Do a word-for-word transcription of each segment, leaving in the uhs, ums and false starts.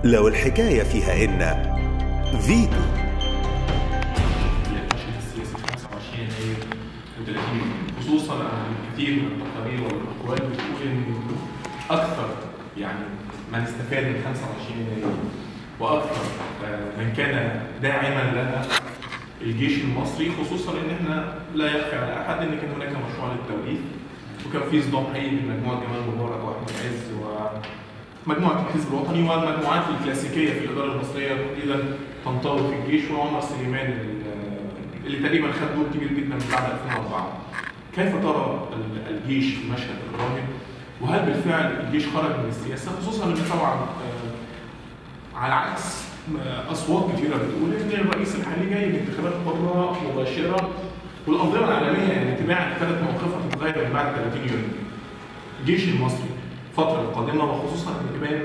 لو الحكاية فيها إن فيتو السياسي خمسة وعشرين يناير وثلاثين يونيو، خصوصا ان كثير من التقارير والاقوال بتقول ان اكثر يعني من استفاد من خمسة وعشرين يناير واكثر من كان داعما لها الجيش المصري، خصوصا ان احنا لا يخفى على احد ان كان هناك مشروع للتوريث وكان في صدام حقيقي بين مجموعه جمال مبارك واحمد عز ومجموعه الحزب الوطني والمجموعات الكلاسيكيه في الاداره المصريه تقريبا تنطوي في الجيش، وعمر سليمان اللي تقريبا خد دور كبير جدا من بعد ألفين وأربعة. كيف ترى الجيش في مشهد الراهن؟ وهل بالفعل الجيش خرج من السياسه؟ خصوصا ان طبعا على عكس اصوات كثيره بتقول ان الرئيس الحالي جاي بانتخابات حره مباشره، والانظمه العالميه يعني تباعا ابتدت موقفها تتغير من بعد ثلاثين يونيو. الجيش المصري الفتره القادمه، وخصوصا ان كمان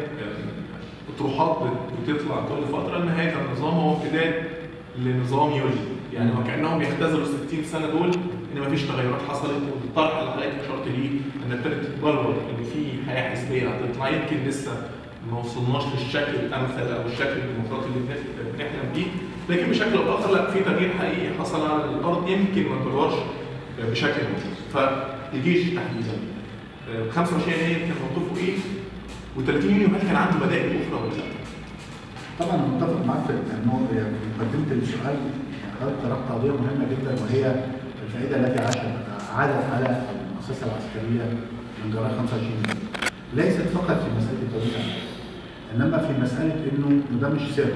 اطروحات بتطلع كل فتره ان هذا النظام هو امتداد لنظام يولي، يعني وكانهم يختزلوا ستين سنه دول ان مفيش تغيرات حصلت، والطرح اللي حضرتك اشرت ليه ان ابتدت تتبلور ان في حياه حزبيه هتطلع، يمكن لسه ما وصلناش للشكل الامثل او الشكل الديمقراطي اللي بنحلم بيه، لكن بشكل او باخر لا، في تغيير حقيقي حصل على الارض يمكن ما تبلورش بشكل مباشر. فالجيش تحديدا خمسة وعشرين يناير كان موقفه ايه؟ وثلاثين يونيو هل كان عنده بدائل اخرى ولا لا؟ طبعا متفق معاك في انه قدمت السؤال، حضرتك طرحت قضيه مهمه جدا وهي الفائده التي عاشت عادت على المؤسسه العسكريه من جراء خمسة وعشرين يونيو. ليست فقط في مساله التوريث، انما في مساله انه ده مش سر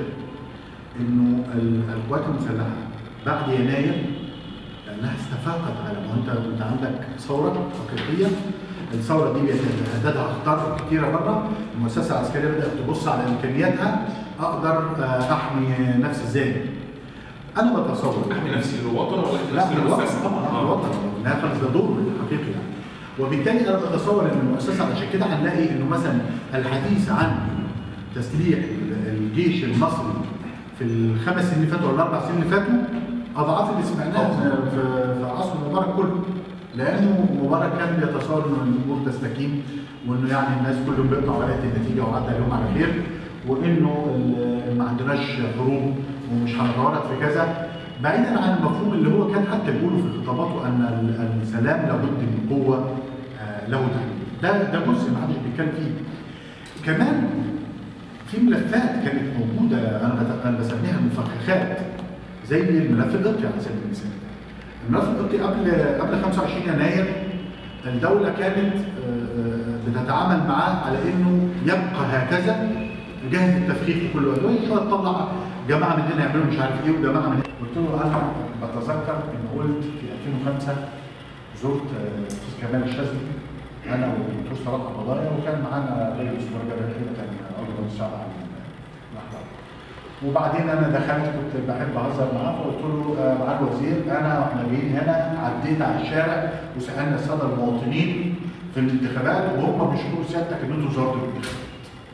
انه القوات المسلحه بعد يناير لانها استفاقت على ما انت انت عندك ثوره حقيقيه، الثوره دي بيتهددها اخطار كثيره بره، المؤسسه العسكريه بدات تبص على امكانياتها، اقدر احمي نفسي ازاي؟ انا بتصور احمي نفسي للوطن ولا لا للوطن طبعا، للوطن انها خلاص ده دور حقيقي يعني. وبالتالي انا بتصور ان المؤسسه عشان كده هنلاقي انه مثلا الحديث عن تسليح الجيش المصري في الخمس سنين اللي فاتوا ولا الاربع سنين اللي فاتوا اضعاف اللي سمعناها في عصر مبارك كله، لانه مبارك كان بيتصور ان الامور تستقيم وانه يعني الناس كلهم بيقطعوا ورقه النتيجه وعدى اليوم على خير، وانه ما عندناش حروب ومش هنتورط في كذا، بعيدا عن المفهوم اللي هو كان حتى بيقوله في خطاباته ان السلام لابد من قوه له تحديد. ده ده جزء ما حدش بيتكلم فيه. كمان في ملفات كانت موجوده انا انا بسميها مفخخات زي الملف القبطي على سبيل المثال. الملف القبطي قبل قبل خمسة وعشرين يناير الدوله كانت بتتعامل معاه على انه يبقى هكذا جهه التفخيخ في كل وقت، شويه تطلع جماعه مننا يعملوا مش عارف ايه وجماعه من قلت له انا بتذكر ان قلت في ألفين وخمسة زرت الاستاذ كمال الشاذلي انا والدكتور صلاح القضايا، وكان معانا راجل اسمه رجب الحين كان عضو الشعب عن الاحرار. وبعدين انا دخلت كنت بحب اهزر معاه فقلت له مع الوزير انا واحنا جايين هنا عديت على الشارع وسالنا الساده المواطنين في الانتخابات وهم بيشكروا سيادتك ان انتوا زرتوا الانتخابات.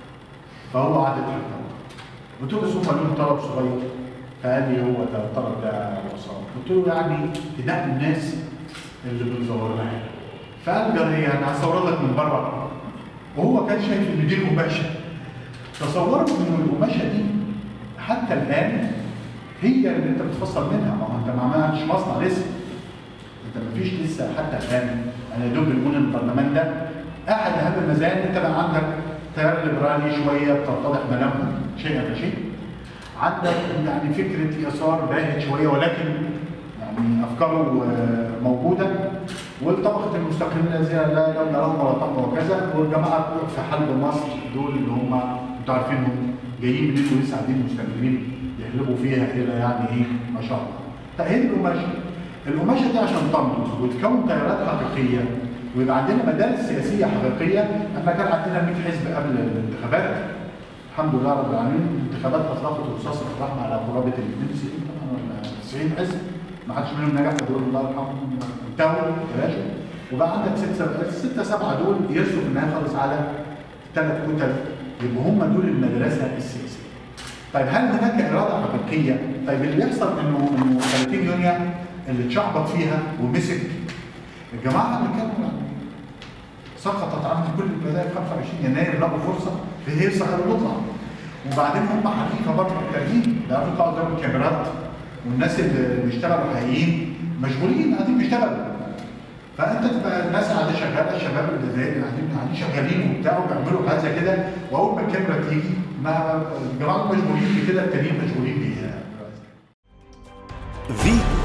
فهو قعد يضحك. قلت له بس هم قالوا لي طلب صغير، فقال لي هو ده الطلب ده وصل. قلت له يعني تنقي الناس اللي بنزور لها. فقال لي انا هصور لك من بره. وهو كان شايف ان دي قماشه. تصوروا ان القماشه دي حتى الان هي اللي انت بتفصل منها، ما هو انت ما عملتش مصنع لسه. انت ما فيش لسه حتى الان، انا يا دوب بنقول ان البرلمان ده احد اهم المزايا ان انت بقى عندك تيار ليبرالي شويه بتتضح ملامحه شيئا فشيء. عندك يعني فكره يسار باهت شويه ولكن يعني افكاره موجوده، والطبقه المستقلين الذين لا لون لهم ولا طبقه وكذا، والجماعه في حلب مصر دول اللي هم انتوا عارفينهم جايين منين ولسه قاعدين مستقلين يقلبوا فيها الى يعني ايه ما شاء الله. تأهيل القماشه. القماشه دي عشان تنضج وتكون تيارات حقيقيه ويبقى عندنا مدارس سياسيه حقيقيه. احنا كان عندنا مية حزب قبل الانتخابات. الحمد لله رب العالمين الانتخابات اطلقت رصاص الرحمه على قرابه ال اثنين وتسعين ولا تسعين حزب، ما حدش منهم نجح، دول الله يرحمهم انتهوا تلاشوا، وبقى عندك ستة ستة سبعة دول يرسوا في النهايه خالص على ثلاث كتل يبقوا هم دول المدرسه السياسيه. طيب هل هناك اراده حقيقيه؟ طيب اللي بيحصل انه انه ثلاثين يونيو اللي اتشعبط فيها ومسك الجماعه اللي كانوا سقطت عنهم كل البدائل في خمسة وعشرين يناير لقوا فرصه في هيصه قالوا نطلع. وبعدين هم حقيقه برضه محتاجين يعرفوا يطلعوا قدام الكاميرات، والناس اللي بيشتغلوا حقيقيين مشغولين قاعدين بيشتغلوا. فانت تبقى الناس قاعده شغاله، الشباب اللي زي اللي قاعدين قاعدين شغالين وبتاع وبيعملوا حاجه زي كده، واول ما الكاميرا تيجي ما الجماعه مشغولين بكده، التانيين مشغولين بيها.